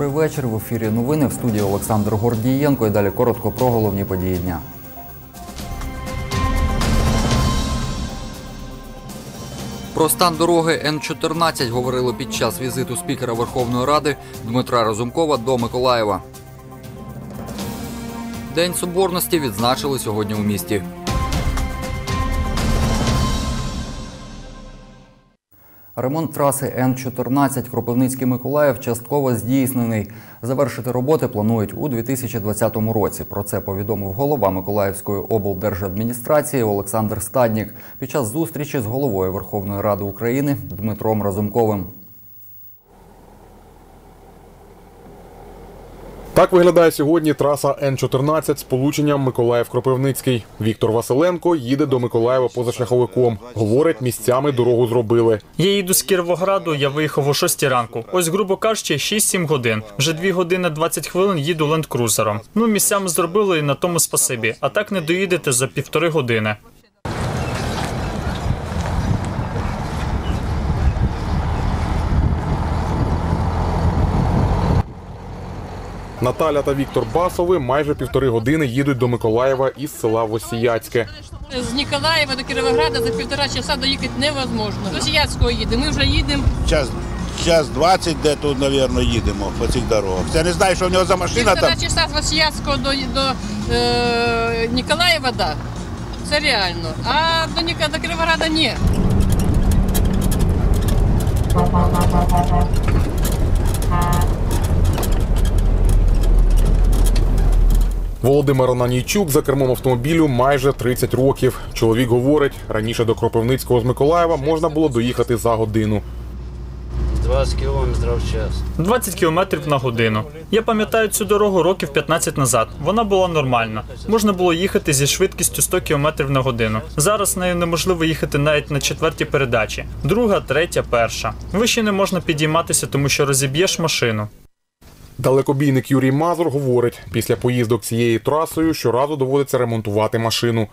Добрий вечір. В ефірі новини. В студії Олександр Гордієнко. І далі коротко про головні події дня. Про стан дороги Н-14 говорили під час візиту спікера Верховної Ради Дмитра Разумкова до Миколаєва. День Соборності відзначили сьогодні у місті. Ремонт траси Н-14 Кропивницький-Миколаїв частково здійснений. Завершити роботи планують у 2020 році. Про це повідомив голова Миколаївської облдержадміністрації Олександр Стаднік під час зустрічі з головою Верховної Ради України Дмитром Разумковим. Так виглядає сьогодні траса Н-14 з полученням Миколаїв-Кропивницький. Віктор Василенко їде до Миколаєва позашляховиком. Говорить, місцями дорогу зробили. Я їду з Кіровограду, я виїхав о 6 ранку. Ось, грубо кажучи, 6-7 годин. Вже 2 години 20 хвилин їду ленд-крузером. Місцями зробили і на тому спасибі. А так не доїдете за 1,5 години. Наталя та Віктор Басови майже 1,5 години їдуть до Миколаєва із села Восіяцьке. З Ніколаєва до Кіровограда за 1,5 часа доїхати невозможно. З Восіяцького їдемо, ми вже їдемо. Час 20 де-то, мабуть, їдемо по цих дорогах. Я не знаю, що в нього за машина там. 1,5 часа з Восіяцького до Ніколаєва, так. Це реально. А до Кіровограда – ні. Володимир Ананійчук за кермом автомобілю майже 30 років. Чоловік говорить, раніше до Кропивницького з Миколаєва можна було доїхати за годину. 20 км в час. 20 км на годину. Я пам'ятаю цю дорогу років 15 назад. Вона була нормальна. Можна було їхати зі швидкістю 100 км на годину. Зараз нею неможливо їхати навіть на 4-й передачі. 2-га, 3-я, 1-ша. Вище не можна підійматися, тому що розіб'єш машину. Далекобійник Юрій Мазур говорить, після поїздок цією трасою щоразу доводиться ремонтувати машину.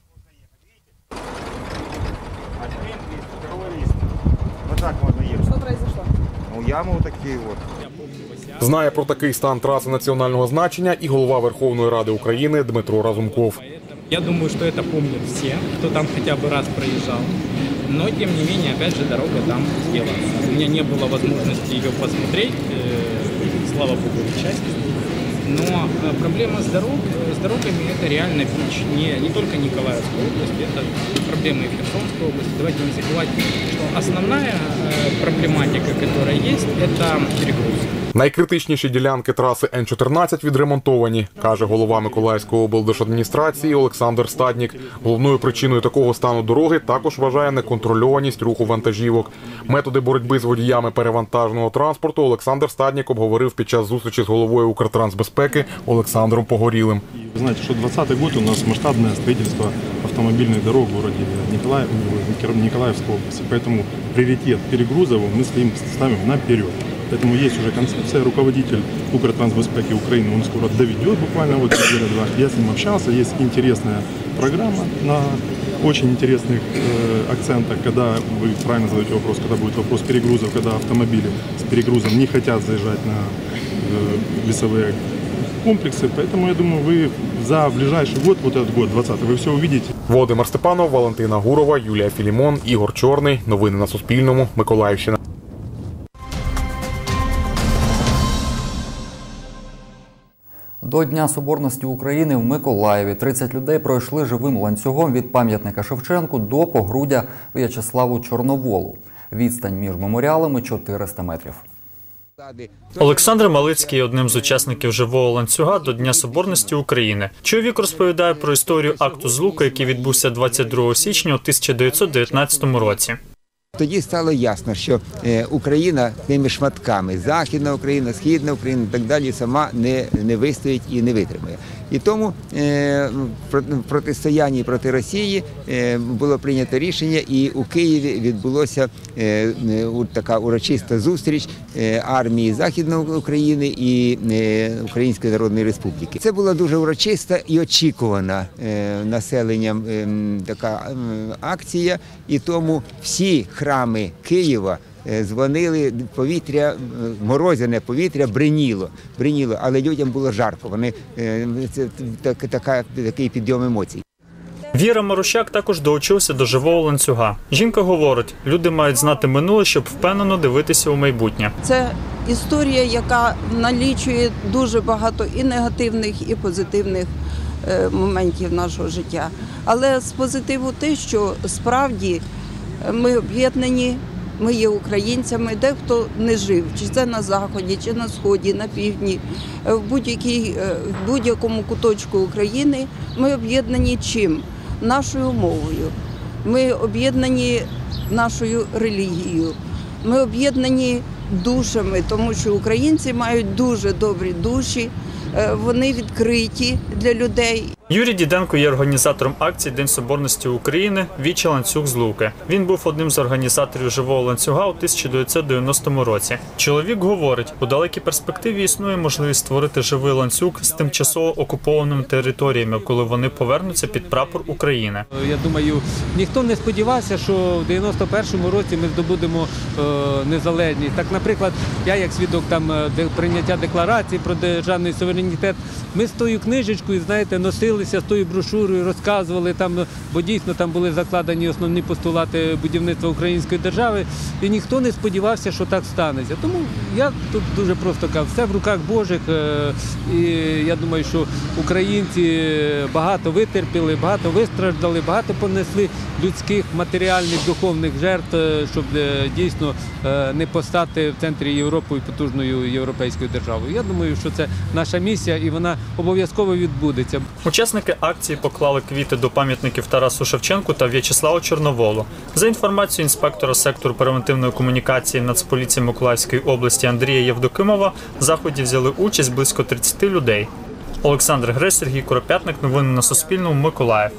Знає про такий стан траси національного значення і голова Верховної Ради України Дмитро Разумков. Я думаю, что это помнят все, кто там хотя бы раз проезжал. Но, тем не менее, опять же, дорога там сделана. У меня не было возможности ее посмотреть, слава богу, к счастью. Но проблема с дорогами – это реально бич не только Николаевской области, это проблема и Херсонской области. Давайте не забывать, что основная проблематика, которая есть, это перегруз. Найкритичніші ділянки траси Н-14 відремонтовані, каже голова Миколаївської облдержадміністрації Олександр Стаднік. Головною причиною такого стану дороги також вважає неконтрольованість руху вантажівок. Методи боротьби з водіями перевантаженого транспорту Олександр Стаднік обговорив під час зустрічі з головою Укртрансбезпеки Олександром Погорілим. Ви знаєте, що 2020 год у нас масштабне будівництво автомобільних дорог в городі Николаевской области. Поэтому приоритет перегрузов мы ставим наперед. Поэтому есть уже концепция. Руководитель Укртрансбезпеки Украины, он скоро доведет, буквально вот неделю-два. Я с ним общался, есть интересная программа на очень интересных акцентах, когда вы правильно задаете вопрос, когда будет вопрос перегрузов, когда автомобили с перегрузом не хотят заезжать на весовые комплексы. Поэтому я думаю, вы за ближайший год, вот этот год, 2020, вы все увидите. Володимир Степанов, Валентина Гурова, Юлія Філімон, Ігор Чорний. Новини на Суспільному. Миколаївщина. До Дня Соборності України в Миколаєві 30 людей пройшли живим ланцюгом від пам'ятника Шевченку до погруддя В'ячеславу Чорноволу. Відстань між меморіалами – 400 метрів. Олександр Малицький – одним з учасників живого ланцюга до Дня Соборності України. Чоловік розповідає про історію акту злуки, який відбувся 22 січня у 1919 році. Тоді стало ясно, що Україна тими шматками, Західна Україна, Східна Україна і так далі, сама не вистоїть і не витримає. І тому в протистоянні проти Росії було прийнято рішення, і у Києві відбулося така урочиста зустріч армії Західної України і Української Народної Республіки. Це була дуже урочиста і очікувана населенням така акція, і тому всі храми Києва дзвонили, повітря, морозяне повітря бриніло, але людям було жарко. Це такий підйом емоцій. Віра Марущак також долучилася до живого ланцюга. Жінка говорить, люди мають знати минуле, щоб впевнено дивитися у майбутнє. Це історія, яка налічує дуже багато і негативних, і позитивних моментів нашого життя. Але з позитиву те, що справді ми об'єднані, ми є українцями, дехто не жив, чи це на Заході, чи на Сході, на Півдні, в будь-якому куточку України ми об'єднані чим? Нашою мовою, ми об'єднані нашою релігією, ми об'єднані душами, тому що українці мають дуже добрі душі, вони відкриті для людей. Юрій Діденко є організатором акції «День Соборності України. Віче ланцюг з Луки». Він був одним з організаторів живого ланцюга у 1990 році. Чоловік говорить, у далекій перспективі існує можливість створити живий ланцюг з тимчасово окупованими територіями, коли вони повернуться під прапор України. Я думаю, ніхто не сподівався, що в 91-му році ми здобудемо незалежність. Так, наприклад, я як свідок прийняття декларації про державний суверенітет, ми з тою книжечкою, знаєте, носилися з тою брошурою, розказували бо дійсно там були закладені основні постулати будівництва української держави, і ніхто не сподівався, що так станеться. Тому я тут дуже просто кажу, все в руках Божих, і я думаю, що українці багато витерпіли, багато вистраждали, багато понесли людських, матеріальних, духовних жертв, щоб дійсно не постати в центрі Європи потужною європейською державою. Я думаю, що це наша місія, і вона обов'язково відбудеться. Учасники акції поклали квіти до пам'ятників Тарасу Шевченку та В'ячеславу Чорноволу. За інформацією інспектора сектору превентивної комунікації Нацполіції Миколаївської області Андрія Євдокимова, в заході взяли участь близько 30 людей. Олександр Гресь, Сергій Куропятник. Новини на Суспільному. Миколаїв.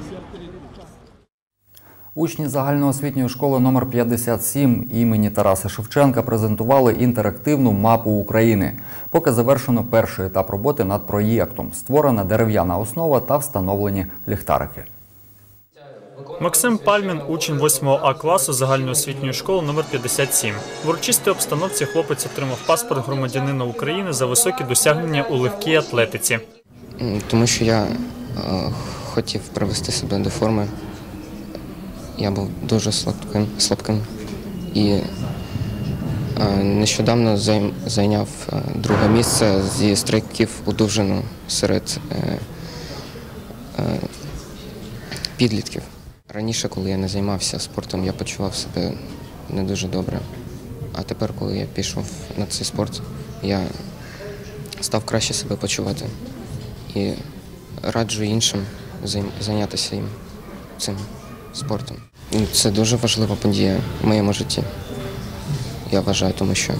Учні загальноосвітньої школи номер 57 імені Тараса Шевченка презентували інтерактивну мапу України. Поки завершено перший етап роботи над проєктом. Створена дерев'яна основа та встановлені ліхтарики. Максим Пальмін – учень 8 А класу загальноосвітньої школи номер 57. В урочистій обстановці хлопець отримав паспорт громадянина України за високі досягнення у легкій атлетиці. Тому що я хотів привести себе до форми. Я був дуже слабким і нещодавно зайняв друге місце зі стрибків у довжину серед підлітків. Раніше, коли я не займався спортом, я почував себе не дуже добре. А тепер, коли я пішов на цей спорт, я став краще себе почувати. І раджу іншим зайнятися цим спортом. Це дуже важлива подія в моєму житті, я вважаю, тому що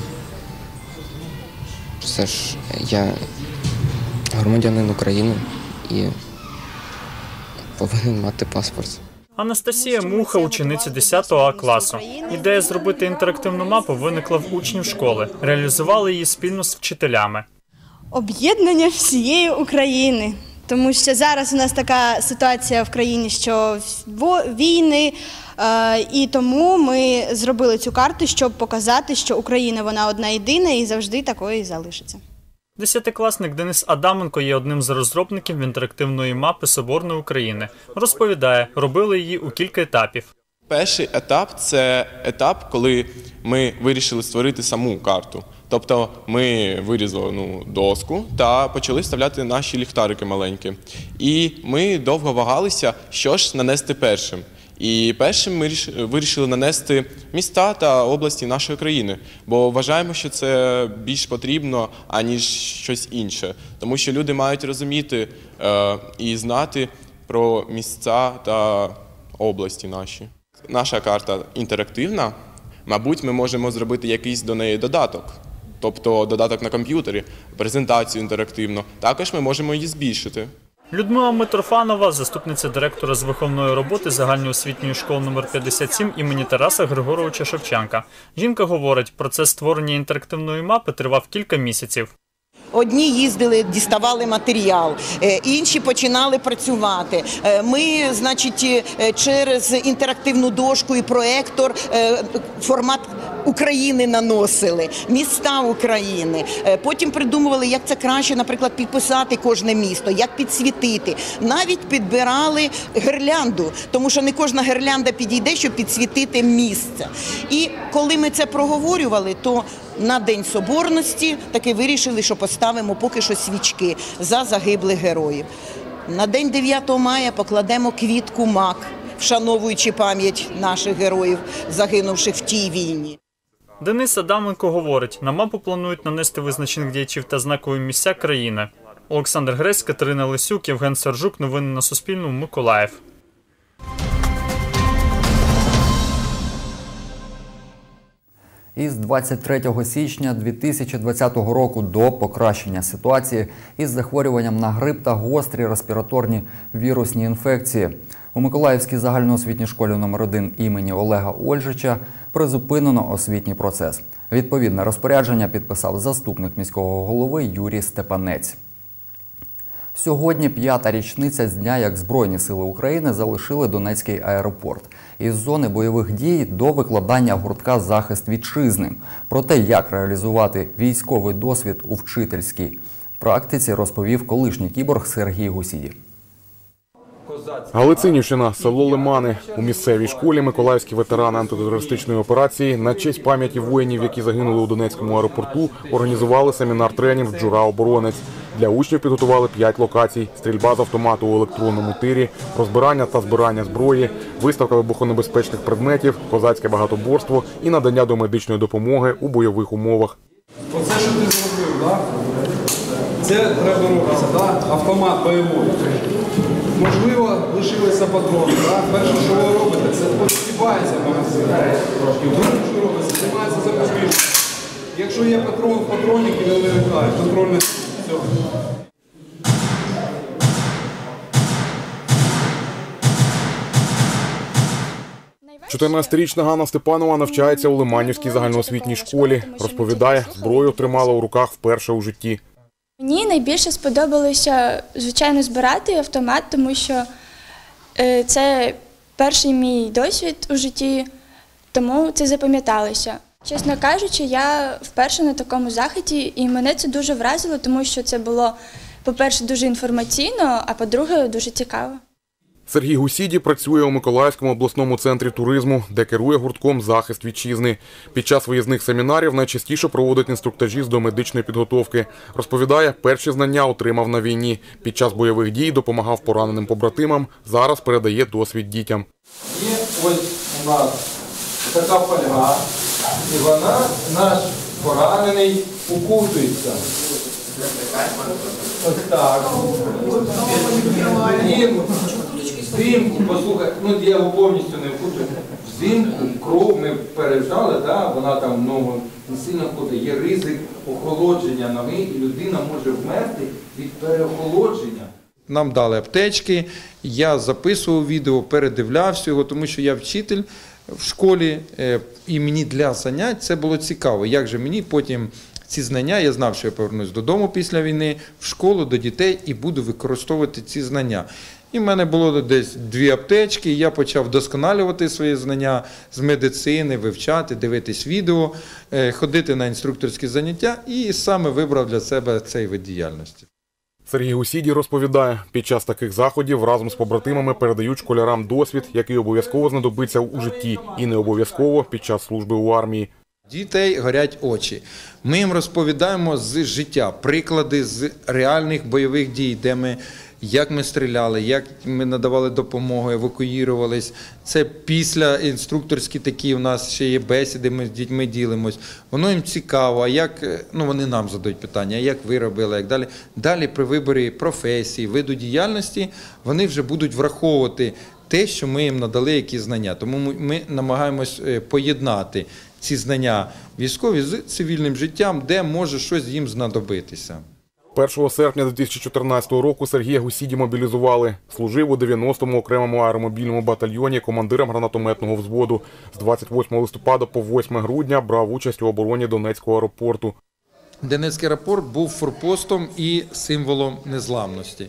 все ж я громадянин України і повинен мати паспорт. Анастасія Муха – учениця 10 А класу. Ідея зробити інтерактивну мапу виникла в учнів школи. Реалізували її спільно з вчителями. Об'єднання всієї України. Тому що зараз у нас така ситуація в країні, що війни, і тому ми зробили цю карту, щоб показати, що Україна вона одна єдина і завжди такою і залишиться. Десятикласник Денис Адаменко є одним з розробників інтерактивної мапи Соборної України. Розповідає, робили її у кілька етапів. Перший етап – це етап, коли ми вирішили створити саму карту. Тобто ми вирізали доску та почали вставляти наші ліхтарики маленькі. І ми довго вагалися, що ж нанести першим. І першим ми вирішили нанести міста та області нашої країни, бо вважаємо, що це більш потрібно, аніж щось інше. Тому що люди мають розуміти і знати про місця та області наші. Наша карта інтерактивна, мабуть, ми можемо зробити якийсь до неї додаток. Тобто додаток на комп'ютері, презентацію інтерактивну. Також ми можемо її збільшити. Людмила Митрофанова – заступниця директора з виховної роботи загальноосвітньої школи номер 57 імені Тараса Григоровича Шевченка. Жінка говорить, процес створення інтерактивної мапи тривав кілька місяців. Одні їздили, діставали матеріал, інші починали працювати. Ми, значить, через інтерактивну дошку і проектор формат України наносили, міста України. Потім придумували, як це краще, наприклад, підписати кожне місто, як підсвітити. Навіть підбирали гірлянду, тому що не кожна гірлянда підійде, щоб підсвітити місце. І коли ми це проговорювали, то на День Соборності таки вирішили, що поставимо поки що свічки за загиблих героїв. На день 9 мая покладемо квітку мак, вшановуючи пам'ять наших героїв, загинувших в тій війні. Денис Адаменко говорить, на мапу планують нанести визначених діячів та знакові місця країни. Олександр Грець, Катерина Лисюк, Євген Сержук. Новини на Суспільному. Миколаїв. Із 23 січня 2020 року до покращення ситуації із захворюванням на грип та гострі респіраторні вірусні інфекції. У Миколаївській загальноосвітній школі номер 1 імені Олега Ольжича призупинено освітній процес. Відповідне розпорядження підписав заступник міського голови Юрій Степанець. Сьогодні 5-та річниця з дня, як Збройні сили України залишили Донецький аеропорт. Із зони бойових дій до викладання гуртка «Захист вітчизни». Про те, як реалізувати військовий досвід у вчительській практиці, розповів колишній кіборг Сергій Гусіді. Галицинівщина, село Лимани. У місцевій школі миколаївські ветерани антитерористичної операції на честь пам'яті воїнів, які загинули у Донецькому аеропорту, організували семінар-тренінг «Джура-оборонець». Для учнів підготували 5 локацій: стрільба з автомату у електронному тирі, розбирання та збирання зброї, виставка вибухонебезпечних предметів, козацьке багатоборство і надання домедичної допомоги у бойових умовах. Оце, що ти зробив, так? Це треба робити, так? Автомат бойовий. Можливо, лишилися патрони, так? Перше, що ви робите, це постібається магазин. Друге, що робиться, знімається запобіжник. Якщо є патрон в патроніки, він не літає. Контрольне все. 14-річна Ганна Степанова навчається у Лиманівській загальноосвітній школі. Розповідає, зброю тримала у руках вперше у житті. Мені найбільше сподобалося, звичайно, збирати автомат, тому що це перший мій досвід у житті, тому це запам'яталося. Чесно кажучи, я вперше на такому заході, і мене це дуже вразило, тому що це було, по-перше, дуже інформаційно, а по-друге, дуже цікаво. Сергій Гусіді працює у Миколаївському обласному центрі туризму, де керує гуртком «Захист вітчизни». Під час виїзних семінарів найчастіше проводить інструктажі з домедичної підготовки. Розповідає, перші знання отримав на війні. Під час бойових дій допомагав пораненим побратимам, зараз передає досвід дітям. Є ось у нас така фольга, і вона, наш поранений, укутується. Ось так. Взимку, послухай, я його повністю не вкутую. Взимку кров ми пережали, вона там ногу не сильно ходить. Є ризик охолодження ноги, і людина може вмерти від переохолодження. Нам дали аптечки, я записував відео, передивлявся його, тому що я вчитель в школі, і мені для занять це було цікаво. Як же мені потім ці знання, я знав, що я повернусь додому після війни, в школу, до дітей і буду використовувати ці знання. І в мене було десь 2 аптечки, і я почав вдосконалювати свої знання з медицини, вивчати, дивитись відео, ходити на інструкторські заняття і саме вибрав для себе цей вид діяльності. Сергій Гусіді розповідає, під час таких заходів разом з побратимами передають школярам досвід, який обов'язково знадобиться у житті і не обов'язково під час служби у армії. Дітей горять очі. Ми їм розповідаємо з життя, приклади з реальних бойових дій, як ми стріляли, як ми надавали допомогу, евакуювались. Це після інструкторські такі у нас ще є бесіди, ми з дітьми ділимось. Воно їм цікаво, а як, вони нам задають питання, а як ви робили, як далі. Далі при виборі професії, виду діяльності вони вже будуть враховувати те, що ми їм надали, які знання. Тому ми намагаємось поєднати ці знання військові з цивільним життям, де може щось їм знадобитися. 1 серпня 2014 року Сергія Гусіді мобілізували. Служив у 90-му окремому аеромобільному батальйоні командиром гранатометного взводу. З 28 листопада по 8 грудня брав участь у обороні Донецького аеропорту. Донецький аеропорт був форпостом і символом незламності.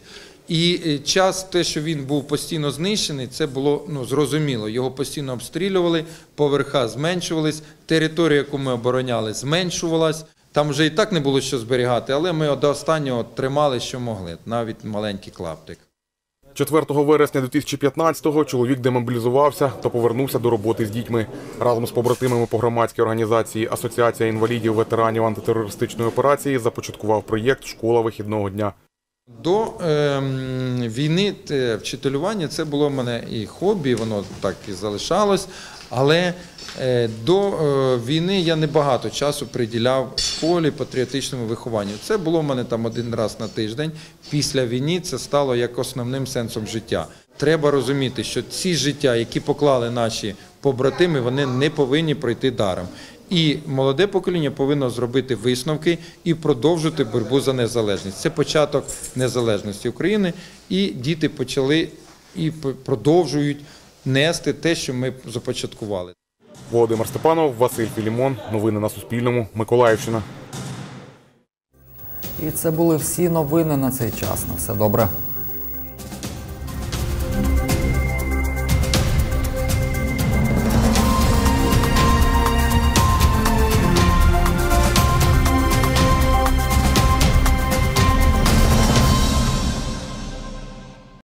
І час, те, що він був постійно знищений, це було зрозуміло. Його постійно обстрілювали, поверха зменшувались, територія, яку ми обороняли, зменшувалась. Там вже і так не було що зберігати, але ми до останнього тримали, що могли, навіть маленький клаптик. 4 вересня 2015-го чоловік демобілізувався та повернувся до роботи з дітьми. Разом з побратимами по громадській організації «Асоціація інвалідів ветеранів антитерористичної операції» започаткував проєкт «Школа вихідного дня». До війни вчителювання це було в мене і хобі, воно так і залишалось, але до війни я небагато часу приділяв школі, патріотичному вихованню. Це було в мене там один раз на тиждень. Після війни це стало як основним сенсом життя. Треба розуміти, що ці життя, які поклали наші побратими, вони не повинні пройти даром. І молоде покоління повинно зробити висновки і продовжити боротьбу за незалежність. Це початок незалежності України, і діти почали і продовжують нести те, що ми започаткували. Володимир Степанов, Василь Філімон. Новини на Суспільному. Миколаївщина. І це були всі новини на цей час. На все добре.